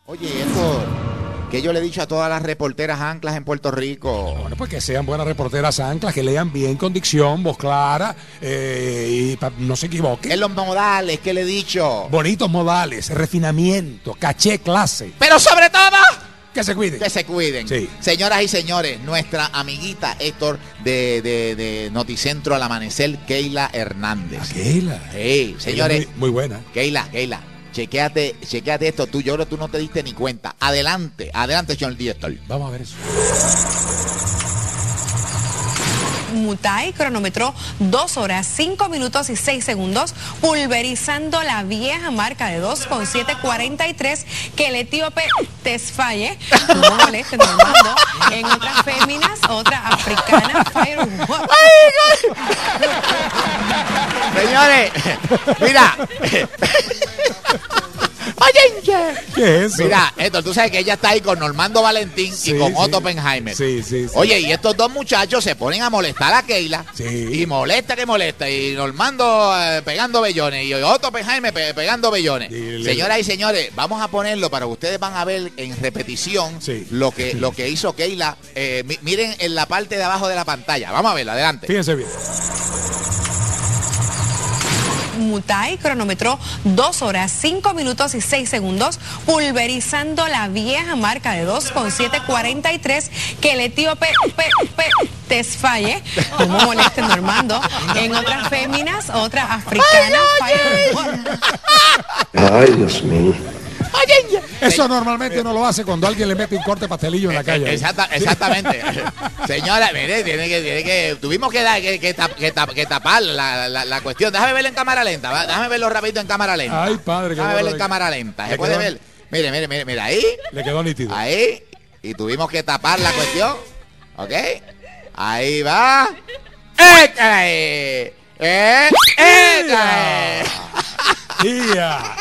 Oye, esto que yo le he dicho a todas las reporteras anclas en Puerto Rico. Bueno, pues que sean buenas reporteras anclas, que lean bien con dicción, voz clara, y no se equivoquen. En los modales, que le he dicho. Bonitos modales, refinamiento, caché, clase. Pero sobre todo, que se cuiden. Que se cuiden. Sí. Señoras y señores, nuestra amiguita Héctor de Noticentro al Amanecer, Keila Hernández. Keila. Hey, señores. Muy buena. Keila. Chequéate esto, tú no te diste ni cuenta. Adelante, señor director. Vamos a ver eso. Mutai cronometró 2 horas, 5 minutos y 6 segundos, pulverizando la vieja marca de 2,743 que el etíope Tesfaye no moleste normando en otras féminas, otra africana, Firewall. Señores, mira. Oye, ¿qué es eso? Mira, esto, tú sabes que ella está ahí con Normando Valentín y con Otto Oppenheimer. Sí. Oye, y estos dos muchachos se ponen a molestar a Keila. Sí. Y molesta. Y Normando pegando bellones. Y Otto Oppenheimer pegando bellones. Señoras y señores, vamos a ponerlo para que ustedes van a ver en repetición lo que hizo Keila. Miren en la parte de abajo de la pantalla. Vamos a verlo, adelante. Fíjense bien. Mutai cronometró 2 horas, 5 minutos y 6 segundos, pulverizando la vieja marca de 2,743 que el etíope Tesfaye no moleste normando en otras féminas, otra africana, Firewall. Ay, Dios mío. Eso normalmente uno lo hace cuando alguien le mete un corte pastelillo en la calle. Exactamente. Señora, mire, tiene que tuvimos que tapar la cuestión. Déjame verlo en cámara lenta. Déjame verlo rapidito en cámara lenta. Ay, padre. Déjame verlo en cámara lenta. ¿Se puede ver? Mire, ahí. Le quedó nítido. Ahí. Y tuvimos que tapar la cuestión. ¿Ok? Ahí va. ¡Écale! ¡Écale! ¡Tía!